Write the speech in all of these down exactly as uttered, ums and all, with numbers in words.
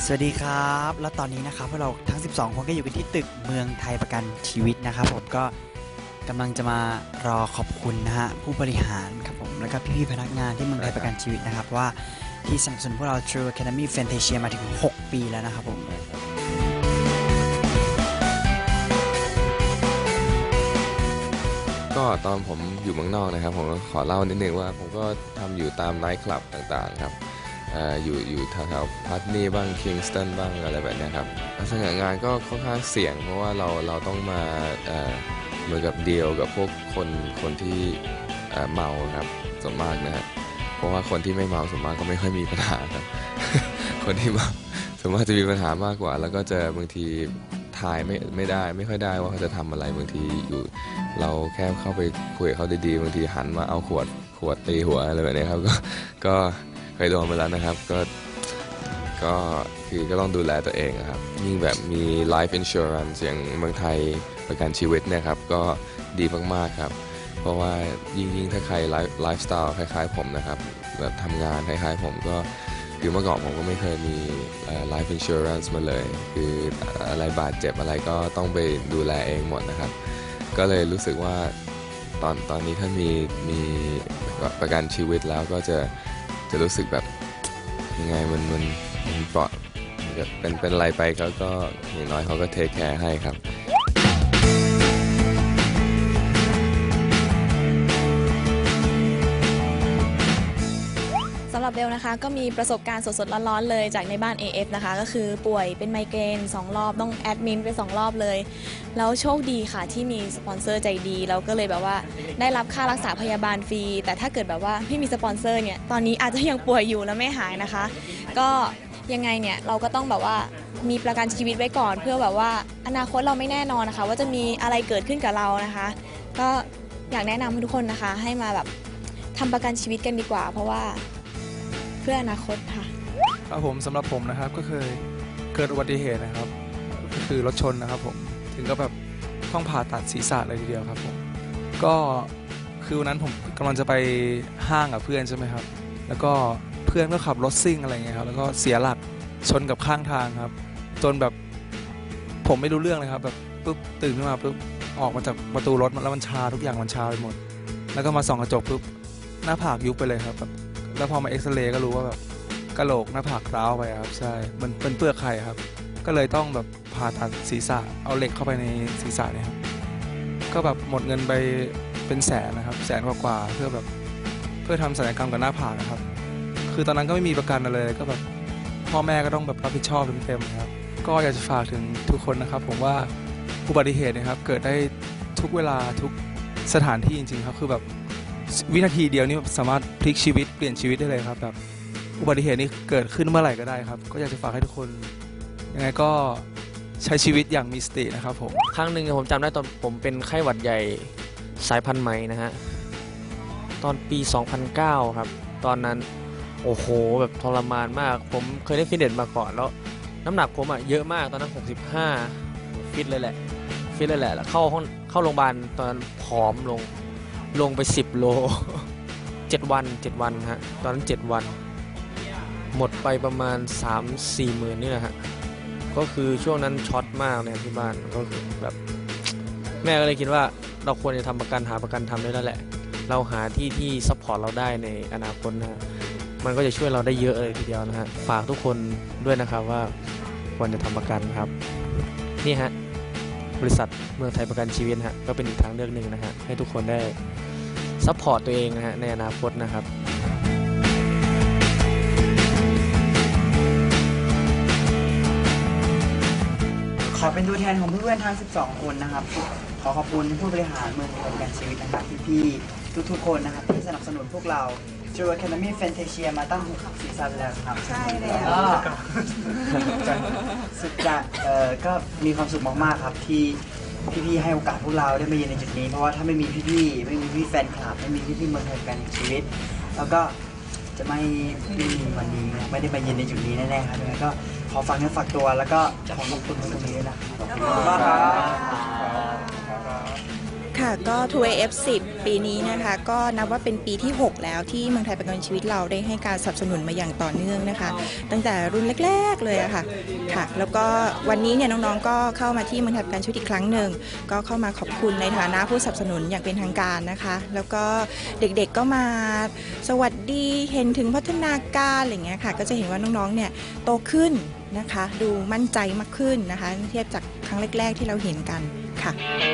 สวัสดีครับแล้วตอนนี้นะครับพวกเราทั้งสิบสองคนก็อยู่กันที่ตึกเมืองไทยประกันชีวิตนะครับผมก็กำลังจะมารอขอบคุณนะฮะผู้บริหารครับผมแล้วก็พี่ๆพนักงานที่เมืองไทยประกันชีวิตนะครับว่าที่สนับสนุนพวกเรา True Academy Fantasia มาถึงหกปีแล้วนะครับผมก็ตอนผมอยู่เมืองนอกนะครับผมขอเล่านิดนึงว่าผมก็ทำอยู่ตามไนท์คลับต่างๆครับอยู่อยู่แถวๆพาร์ทนี่บ้างคิงสตันบ้างอะไรแบบนี้ครับลักษณะงานก็ค่อนข้างเสี่ยงเพราะว่าเราเราต้องมาเหมือนกับเดียวกับพวกคนคนที่เมาครับส่วนมากนะฮะเพราะว่าคนที่ไม่เมาส่วนมากก็ไม่ค่อยมีปัญหาครับ คนที่เมาส่วนมากจะมีปัญหามากกว่าแล้วก็จะบางทีทายไม่ไม่ได้ไม่ค่อยได้ว่าเขาจะทำอะไรบางทีอยู่เราแค่เข้าไปคุยกับเขาดีๆบางทีหันมาเอาขวดขวดตีหัวอะไรแบบนี้ครับก็ก็เคยโดนไปแล้วนะครับก็ก็คือก็ต้องดูแลตัวเองครับยิ่งแบบมี life insurance อย่างเมืองไทยประกันชีวิตเนี่ยครับก็ดีมากๆครับเพราะว่ายิ่งยิ่งถ้าใครไลฟ์สไตล์คล้ายๆผมนะครับแบบทำงานคล้ายๆผมก็คือเมื่อก่อนผมก็ไม่เคยมี life insurance มาเลยคืออะไรบาดเจ็บอะไรก็ต้องไปดูแลเองหมดนะครับก็เลยรู้สึกว่าตอนตอนนี้ถ้ามีมีประกันชีวิตแล้วก็จะจะรู้สึกแบบยังไงมันมันมันปลอดเป็นเป็นอะไรไปเขาก็อย่างน้อยเขาก็เทคแคร์ให้ครับสำหรับเบลนะคะก็มีประสบการณ์สดๆร้อนๆเลยจากในบ้าน เอ เอฟ นะคะก็คือป่วยเป็นไมเกรนสองรอบต้องแอดมินไปสองรอบเลยแล้วโชคดีค่ะที่มีสปอนเซอร์ใจดีเราก็เลยแบบว่าได้รับค่ารักษาพยาบาลฟรีแต่ถ้าเกิดแบบว่าไม่มีสปอนเซอร์เนี่ยตอนนี้อาจจะยังป่วยอยู่และไม่หายนะคะก็ยังไงเนี่ยเราก็ต้องแบบว่ามีประกันชีวิตไว้ก่อนเพื่อแบบว่าอนาคตเราไม่แน่นอนนะคะว่าจะมีอะไรเกิดขึ้นกับเรานะคะก็อยากแนะนำทุกคนนะคะให้มาแบบทำประกันชีวิตกันดีกว่าเพราะว่าเพื่ออนาคตค่ะครับผมสำหรับผมนะครับก็เคยเกิดอุบัติเหตุนะครับก็คือรถชนนะครับผมถึงก็แบบต้องผ่าตัดศีรษะเลยทีเดียวครับผมก็คือวันนั้นผมกำลังจะไปห้างกับเพื่อนใช่ไหมครับแล้วก็เพื่อนก็ขับรถซิ่งอะไรเงี้ยครับแล้วก็เสียหลักชนกับข้างทางครับจนแบบผมไม่รู้เรื่องเลยครับแบบปุ๊บตื่นขึ้นมาปุ๊บออกมาจากประตูรถแล้วมันชาทุกอย่างมันชาไปหมดแล้วก็มาส่องกระจกปุ๊บหน้าผากยุบไปเลยครับแบบแล้วพอมาเอ็กซเรย์ก็รู้ว่าแบบกะโหลกหน้าผากร้าวไปครับใช่มันเป็นเปลือกไข่ครับก็เลยต้องแบบผ่าตัดศีรษะเอาเหล็กเข้าไปในศีรษะเนี่ยครับก็แบบหมดเงินไปเป็นแสนนะครับแสนกว่าๆเพื่อแบบเพื่อทำศัลยกรรมกับหน้าผากนะครับคือตอนนั้นก็ไม่มีประกันอะไรเลยก็แบบพ่อแม่ก็ต้องแบบรับผิดชอบเต็มๆครับก็อยากจะฝากถึงทุกคนนะครับผมว่าอุบัติเหตุนะครับเกิดได้ทุกเวลาทุกสถานที่จริงๆครับคือแบบวินาทีเดียวนี้สามารถพลิกชีวิตเปลี่ยนชีวิตได้เลยครับแบบอุบัติเหตุนี้เกิดขึ้นเมื่อไหร่ก็ได้ครับก็อยากจะฝากให้ทุกคนยังไงก็ใช้ชีวิตอย่างมีสตินะครับผมครั้งหนึ่งผมจำได้ตอนผมเป็นไข้หวัดใหญ่สายพันธุ์ใหม่นะฮะตอนปีสองพันเก้าครับตอนนั้นโอ้โหแบบทรมานมากผมเคยได้ฟิตเนสมาก่อนแล้วน้ำหนักผมอ่ะเยอะมากตอนนั้นหกสิบห้าฟิตเลยแหละฟิตเลยแหละแล้วเข้าห้องเข้าโรงพยาบาลตอนนั้นผอมลงลงไปสิบโลเจ็ดวันเจ็ดวันฮะตอนนั้นเจ็ดวันหมดไปประมาณ สามถึงสี่ หมื่นนี่แหละฮะก็คือช่วงนั้นช็อตมากเลยที่บ้านก็คือแบบแม่ก็เลยคิดว่าเราควรจะทำประกันหาประกันทำได้แล้วแหละเราหาที่ที่ซัพพอร์ตเราได้ในอนาคตนะมันก็จะช่วยเราได้เยอะเลยทีเดียวนะฮะฝากทุกคนด้วยนะครับว่าควรจะทำประกันครับนี่ฮะบริษัทเมืองไทยประกันชีวิตฮะก็เป็นอีกทางเลือกหนึ่งนะฮะให้ทุกคนได้ซัพพอร์ตตัวเองนะฮะในอนาคตนะครับขอเป็นตัวแทนของเพื่อนๆทั้งสิบสองคนนะครับขอขอบคุณผู้บริหารเมืองไทยประกันชีวิตนะครับพี่ๆทุกๆคนนะครับที่สนับสนุนพวกเรา True Academy Fantasia มาตั้งหกซีซั่นแล้วครับใช่แล้วสุดจะเอ่อก็มีความสุขมากๆครับที่พี่ๆให้โอกาสพวกเราได้มายืนในจุดนี้เพราะว่าถ้าไม่มีพี่ๆไม่มีพี่แฟนคลับไม่มีพี่ๆเมืองไทยประกันชีวิตแล้วก็จะไม่ไม่มีวันนี้ไม่ได้มายืนในจุดนี้แน่ๆครับแล้วก็ขอฝากเนื้อฝากตัวแล้วก็ขอขอบคุณตรงนี้ด้วยนะขอบคุณมากครับค่ะค่ะก็ ทู เอ เอฟ สิบ ปีนี้นะคะก็นับว่าเป็นปีที่ หก แล้วที่เมืองไทยประกันชีวิตเราได้ให้การสนับสนุนมาอย่างต่อเนื่องนะคะ ตั้งแต่รุ่นแรกๆเลยอะค่ะค่ะแล้วก็วันนี้เนี่ยน้องๆก็เข้ามาที่เมืองไทยประกันชีวิตอีกครั้งหนึ่งก็เข้ามาขอบคุณในฐานะผู้สนับสนุนอย่างเป็นทางการนะคะแล้วก็เด็กๆก็มาสวัสดีเห็นถึงพัฒนาการอะไรอย่างเงี้ยค่ะก็จะเห็นว่าน้องๆเนี่ยโตขึ้นนะคะดูมั่นใจมากขึ้นนะคะเทียบจากครั้งแรกๆที่เราเห็นกันค่ะ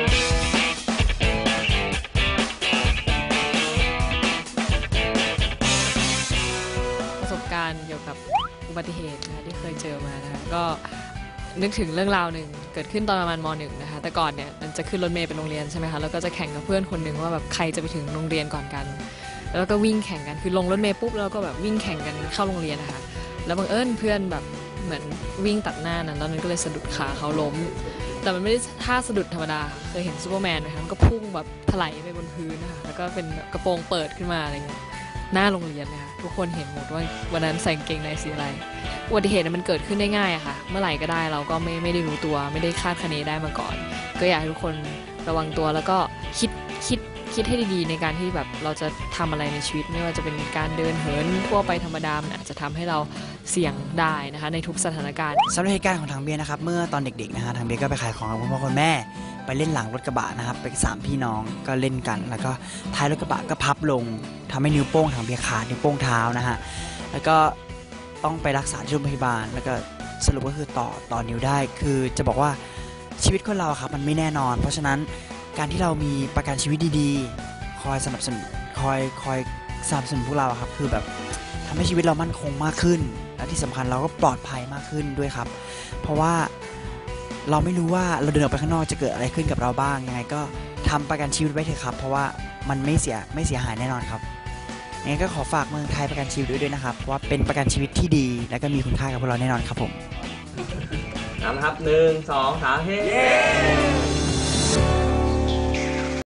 ประสบการณ์เกี่ยวกับอุบัติเหตุนะคะที่เคยเจอมานะคะก็นึกถึงเรื่องราวหนึ่งเกิดขึ้นตอนประมาณม หนึ่ง นะคะแต่ก่อนเนี่ยมันจะขึ้นรถเมล์ไปโรงเรียนใช่ไหมคะแล้วก็จะแข่งกับเพื่อนคนหนึ่งว่าแบบใครจะไปถึงโรงเรียนก่อนกันแล้วก็วิ่งแข่งกันคือลงรถเมล์ปุ๊บแล้วก็แบบวิ่งแข่งกันเข้าโรงเรียนนะคะแล้วบังเอิญเพื่อนแบบเหมือนวิ่งตัดหน้านั้นแล้วนั้นก็เลยสะดุดขาเขาล้มแต่มันไม่ได้ท่าสะดุดธรรมดาเคยเห็นซูเปอร์แมนไหมคะมันก็พุ่งแบบถลายไปบนพื้นนะคะแล้วก็เป็นกระโปรงเปิดขึ้นมาอะไรเงี้ยหน้าโรงเรียนนะคะทุกคนเห็นหมดว่าวันนั้นใส่กางเกงในสีอะไรอุบัติเหตุมันเกิดขึ้นได้ง่ายอะค่ะเมื่อไหร่ก็ได้เราก็ไม่ไม่ได้รู้ตัวไม่ได้คาดคะเนได้มาก่อนก็อยากให้ทุกคนระวังตัวแล้วก็คิดคิดคิดให้ดีๆในการที่แบบเราจะทำอะไรในชีวิตไม่ว่าจะเป็นการเดินเหินทั่วไปธรรมดามันอาจจะทำให้เราเสี่ยงได้นะคะในทุกสถานการณ์สำหรับเหตุการณ์ของทางเบียร์นะครับเมื่อตอนเด็กๆนะฮะทางเบียร์ก็ไปขายของกับคุณพ่อคุณแม่ไปเล่นหลังรถกระบะนะครับไปสามพี่น้องก็เล่นกันแล้วก็ท้ายรถกระบะก็พับลงทำให้นิ้วโป้งทางเบียร์ขาดนิ้วโป้งเท้านะฮะแล้วก็ต้องไปรักษาที่โรงพยาบาลแล้วก็สรุปก็คือต่อต่อนิ้วได้คือจะบอกว่าชีวิตคนเราครับมันไม่แน่นอน เพราะฉะนั้นการที่เรามีประกันชีวิตดีๆคอยสนับสนุนคอยคอยสนับสนุนพวกเราครับคือแบบทำให้ชีวิตเรามั่นคงมากขึ้นและที่สำคัญเราก็ปลอดภัยมากขึ้นด้วยครับเพราะว่าเราไม่รู้ว่าเราเดินออกไปข้างนอกจะเกิดอะไรขึ้นกับเราบ้างยังไงก็ทำประกันชีวิตไว้เถอะครับเพราะว่ามันไม่เสียไม่เสียหายแน่นอนครับยังไงก็ขอฝากเมืองไทยประกันชีวิตด้วยด้วยนะครับว่าเป็นประกันชีวิตที่ดีและก็มีคุณค่ากับพวกเราแน่นอนครับผมเอาละครับหนึ่งสองสามเฮ้